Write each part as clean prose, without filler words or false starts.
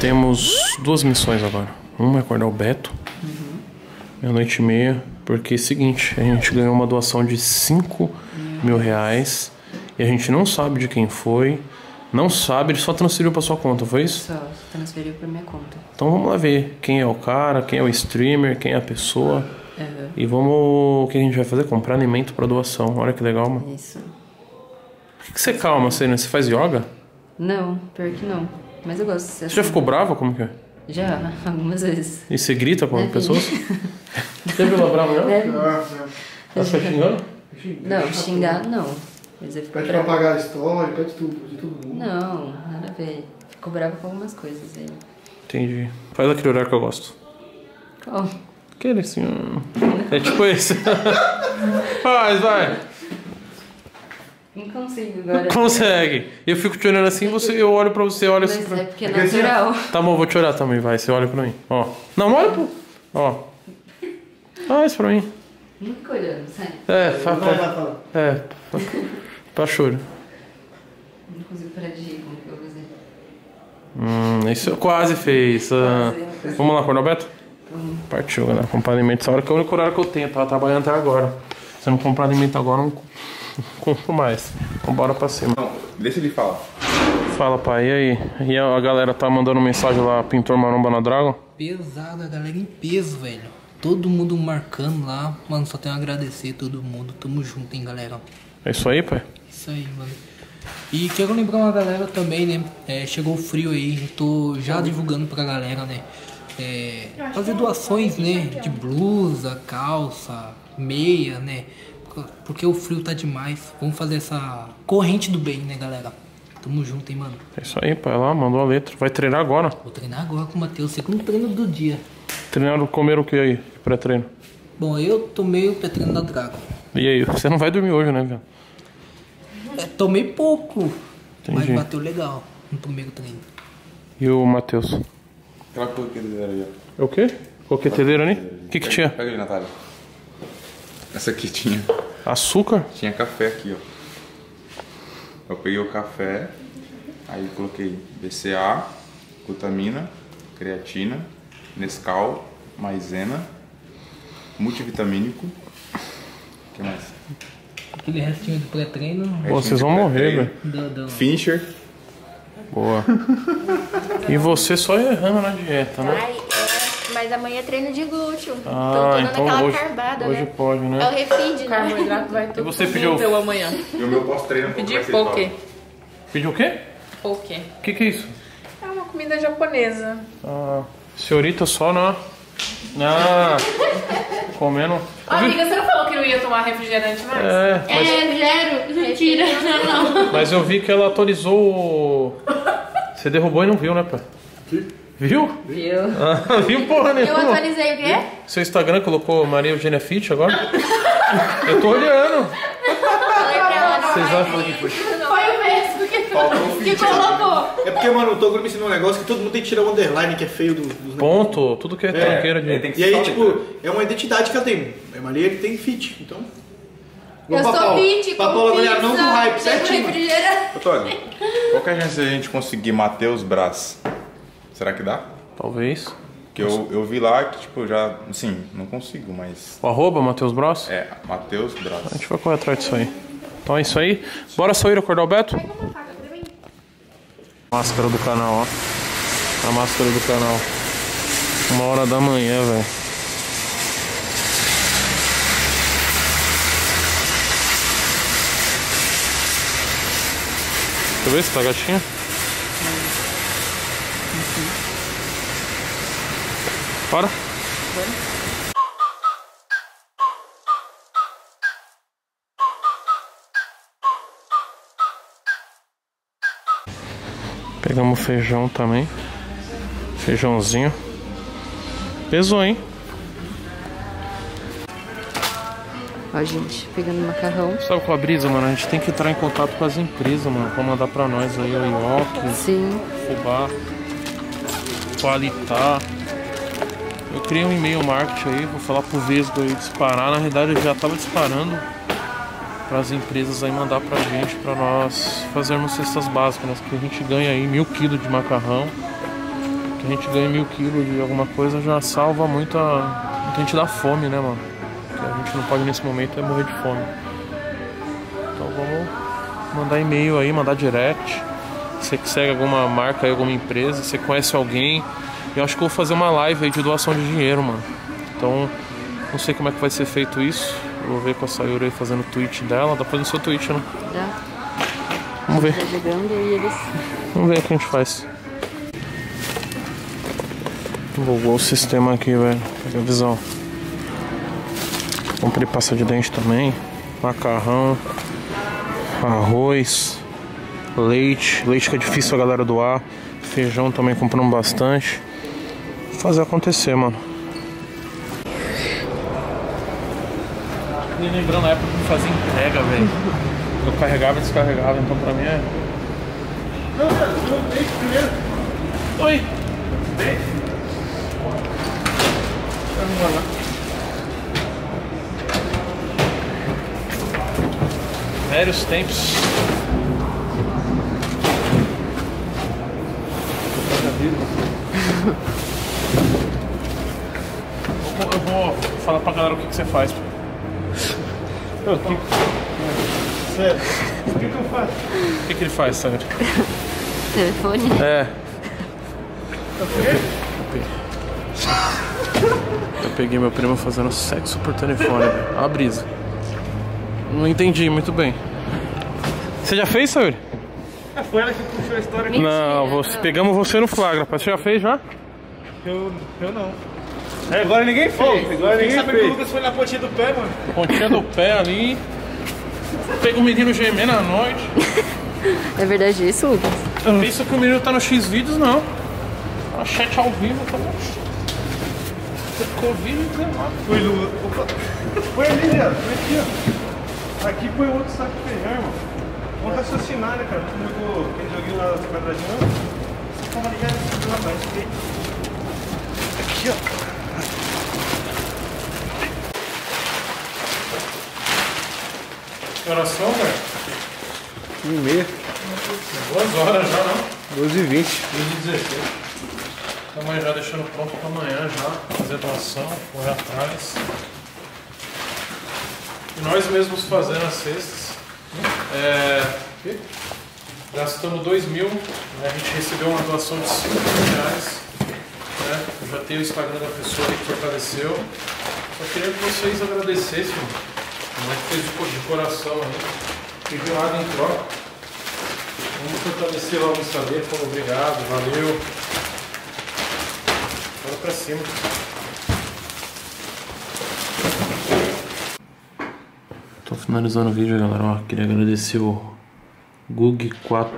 temos duas missões agora. Uma é acordar o Beto, meia-noite e meia, porque é o seguinte, a gente ganhou uma doação de 5 mil reais e a gente não sabe de quem foi, não sabe, ele só transferiu pra sua conta, foi isso? Só transferiu pra minha conta. Então vamos lá ver quem é o cara, quem é o streamer, quem é a pessoa. E vamos, o que a gente vai fazer? Comprar alimento pra doação, olha que legal, mano. Isso. Por que você calma, você faz yoga? Não, pior que não. Mas eu gosto de ser assim. Você já ficou brava? Como que é? Já, algumas vezes. E você grita com as pessoas? Você ficou brava já? Tá xingando? Não, xingar não. Mas eu fico Pede pra apagar a história, pede tudo, de todo mundo. Não, nada a ver. Fico brava com algumas coisas aí. Entendi. Faz aquele horário que eu gosto. Qual? Aquele assim. É tipo esse. Faz, vai. Não consigo agora. Consegue. Eu fico te olhando assim, eu olho pra você, olha assim Mas pra é porque é natural. Tá bom, vou te olhar também, vai. Você olha pra mim. Ó. Não, olha pro. Ó. Faz pra mim. Não fica olhando, sai. Pra choro. Não consigo parar de rir como que eu vou fazer. Isso quase fez. Vamos lá, Cornobeto? Partiu, né? Comprar alimento essa hora que é o único horário que eu tenho. Eu tava trabalhando até agora. Se eu não comprar alimento agora, eu não compro mais. Vambora pra cima. Não, deixa ele falar. Fala, pai, e aí? E a galera tá mandando mensagem lá, Pintor Maromba na Dragon? Pesado, a galera em peso, velho. Todo mundo marcando lá. Mano, só tenho a agradecer a todo mundo. Tamo junto, hein, galera. É isso aí, pai? Isso aí, mano. E quero lembrar uma galera também, né? Chegou o frio aí. Eu tô já divulgando pra galera, né? Fazer doações, né? De blusa, calça, meia, né? Porque o frio tá demais. Vamos fazer essa corrente do bem, né, galera? Tamo junto, hein, mano. É isso aí, pai. Lá, mandou a letra. Vai treinar agora? Vou treinar agora com o Matheus. Segundo treino do dia. Treinaram, comer o que aí? Pré-treino? Bom, eu tomei o pré-treino da Dragon. E aí? Você não vai dormir hoje, né, velho? Tomei pouco. Entendi. Mas bateu legal no primeiro treino. E o Matheus? Aquela coqueteira aí, ó. É o quê? Coqueteira ali? O que tinha? Pega ali, Natália. Essa aqui tinha. Açúcar? Tinha café aqui, ó. Eu peguei o café, aí coloquei BCA, glutamina, creatina, Nescau, maisena, multivitamínico. O que mais? Aquele restinho do pré-treino. Pô, vocês vão morrer, velho. Finisher. Boa. E você só errando na dieta, né? Ai, mas amanhã é treino de glúteo. Ah, então tô dando aquela hoje, carbada, hoje né? pode, né? É o refeed, né? Carboidrato vai E tudo você pro pediu glúteo amanhã. E o meu pós-treino Pedi poke. Pediu o quê? Poke. O que é isso? É uma comida japonesa. Ah, senhorita só na... Ah, comendo... Amiga, você não falou que não ia tomar refrigerante mais? Zero. Mentira. Não. Mas eu vi que ela atualizou o... Você derrubou e não viu, né, pai? Viu? Viu? Ah, viu porra nenhuma. Eu atualizei o quê? Seu Instagram colocou Maria Eugênia Fit agora? Eu tô olhando. Falei pra ela não. Vocês acham que Foi o mesmo que colocou. É porque, mano, o Toguro me ensinou um negócio que todo mundo tem que tirar o underline, que é feio dos ponto? Tudo que é tranqueira de... tem que E aí, só tipo, letra. é uma identidade que eu tenho. A Maria tem fit, então... Eu sou fit, pra Paula ganhar não do hype, certinho. Ô, Tog, qual que é a chance de a gente conseguir Matheus Brás? Será que dá? Talvez. Porque eu vi lá que, tipo, já... Assim, não consigo, mas... O arroba, Matheus Bros? É, Matheus Brás. A gente vai correr atrás disso aí. Então é isso aí. Bora sair acordar o Beto? Máscara do canal, ó. A máscara do canal. 1h da manhã, velho. Deixa eu ver se tá gatinha. Bora. Pegamos feijão também. Feijãozinho. Pesou, hein? Ó, gente, pegando macarrão. Sabe qual a brisa, mano? A gente tem que entrar em contato com as empresas, mano. Pra mandar pra nós aí o Ioki, Sim. Fubá, Qualitar. Eu criei um e-mail marketing aí, vou falar pro Vesgo aí disparar. Na realidade eu já tava disparando para as empresas aí mandar pra gente, pra nós fazermos cestas básicas, né? Que a gente ganha aí 1000 kg de macarrão, que a gente ganha 1000 quilos de alguma coisa já salva muita gente da fome, né, mano? O que a gente não pode nesse momento é morrer de fome. Então vamos mandar e-mail aí, mandar direct. Você que segue alguma marca aí, alguma empresa, você conhece alguém. Eu acho que eu vou fazer uma live aí de doação de dinheiro, mano. Então, não sei como é que vai ser feito isso. Eu vou ver com a Sayuri aí fazendo o tweet dela. Dá pra fazer o seu tweet, né? Já. Vamos ver. Tá jogando e eles... Vamos ver o que a gente faz. Bugou o sistema aqui, velho. Pega a visão. Comprei pasta de dente também. Macarrão. Arroz. Leite. Leite que é difícil a galera doar. Feijão também compramos bastante. Vou fazer acontecer, mano. E lembrando a época que eu fazia entrega, velho. Eu carregava e descarregava, então pra mim é... Não, cara, você não tem primeiro. Oi! Vamos lá. Velhos tempos. Eu vou falar pra galera o que você faz. Sério, o que eu faço? O que ele faz, Sandra? Telefone? É. Eu peguei meu primo fazendo sexo por telefone, velho. Olha a brisa. Não entendi muito bem. Você já fez, Sayuri? Foi ela que puxou a história aqui. Não, pegamos você no flagra. Você já fez já? Eu não. É, agora ninguém fez. Agora ninguém sabe que o Lucas foi na pontinha do pé, mano. Pontinha do pé ali. Pega o menino gemendo à noite. É verdade isso, Lucas? Pensa que o menino tá no X-Vídeos, não. Tá chat ao vivo, tá bom. Covid, né? Foi no... Opa. Foi ali, Zé. Foi aqui, ó. Aqui foi o outro saco de feijão, irmão. Vamos raciocinar, né, cara? Tu jogou aquele joguinho lá do quadradinho, não? Você tava ligado aqui, rapaz. Aqui, ó. Que horas são, velho? 1h30. 2 horas já, não? 12h20. 2h16. Estamos já deixando pronto para amanhã já. Fazer doação, correr atrás. E nós mesmos fazendo as cestas. Gastamos 2.000. A gente recebeu uma doação de 5 reais. Né? Eu já tenho o Instagram da pessoa que fortaleceu. Só queria que vocês agradecessem. Como é que fez de coração aí. Pediu nada em troca. Vamos fortalecer lá o Instagram. Falou obrigado, valeu. Bora pra cima. Tô finalizando o vídeo, galera. Ó, queria agradecer o GUG4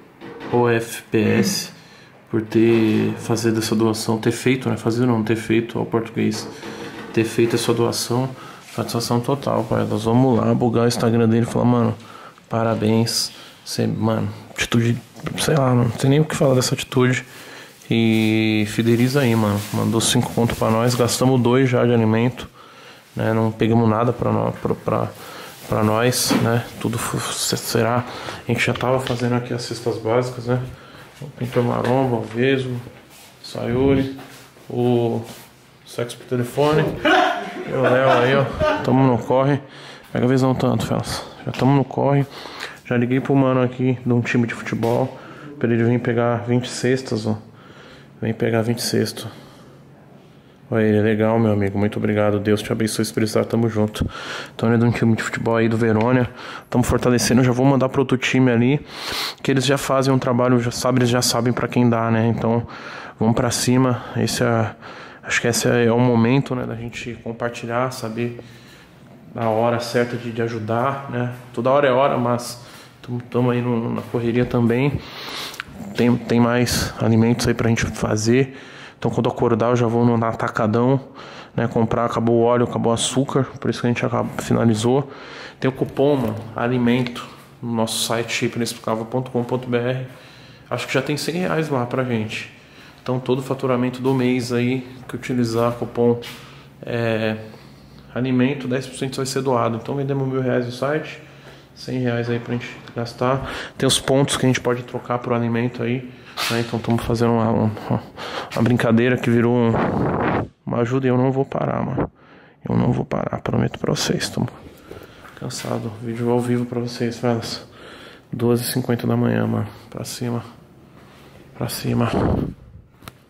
OFPS por ter fazido essa doação, ter feito, né? Fazer não, ter feito ao português, ter feito essa doação. Satisfação total, pai. Nós vamos lá bugar o Instagram dele e falar, mano, parabéns. Você, mano, atitude, sei lá, não tem nem o que falar dessa atitude. E fideliza aí, mano. Mandou 5 conto pra nós, gastamos 2 já de alimento, né? Não pegamos nada pra nós, né? Tudo será. A gente já tava fazendo aqui as cestas básicas, né? O Pintor Maromba, o Vesgo, Sayuri, o Sexo por Telefone. E o Léo aí, ó. Tamo no corre. Pega a visão tanto, Felas. Já tamo no corre. Já liguei pro mano aqui de um time de futebol pra ele vir pegar 20 cestas, ó. Vem pegar 20 cestas. Olha ele, legal, meu amigo. Muito obrigado. Deus te abençoe, Espírito Santo. Tamo junto. Então ele é de um time de futebol aí do Verônia. Tamo fortalecendo. Já vou mandar pro outro time ali. Que eles já fazem um trabalho, eles já sabem pra quem dá, né? Então vamos pra cima. Acho que esse é o momento, né, da gente compartilhar, saber a hora certa de ajudar, né? Toda hora é hora, mas estamos aí na correria também. Tem mais alimentos aí pra gente fazer. Então quando eu acordar eu já vou no atacadão, né, comprar. Acabou o óleo, acabou o açúcar, por isso que a gente finalizou. Tem o cupom, mano, alimento, no nosso site inexplicável.com.br. Acho que já tem 100 reais lá pra gente. Então todo o faturamento do mês aí que utilizar cupom alimento, 10% vai ser doado. Então vendemos 1.000 reais no site, R$100 aí pra gente gastar. Tem os pontos que a gente pode trocar por alimento aí, né? Então estamos fazendo uma brincadeira que virou uma ajuda e eu não vou parar, mano. Eu não vou parar, prometo pra vocês. Tô cansado. Vídeo ao vivo pra vocês, fellas. 2h50 da manhã, mano. Pra cima. Pra cima.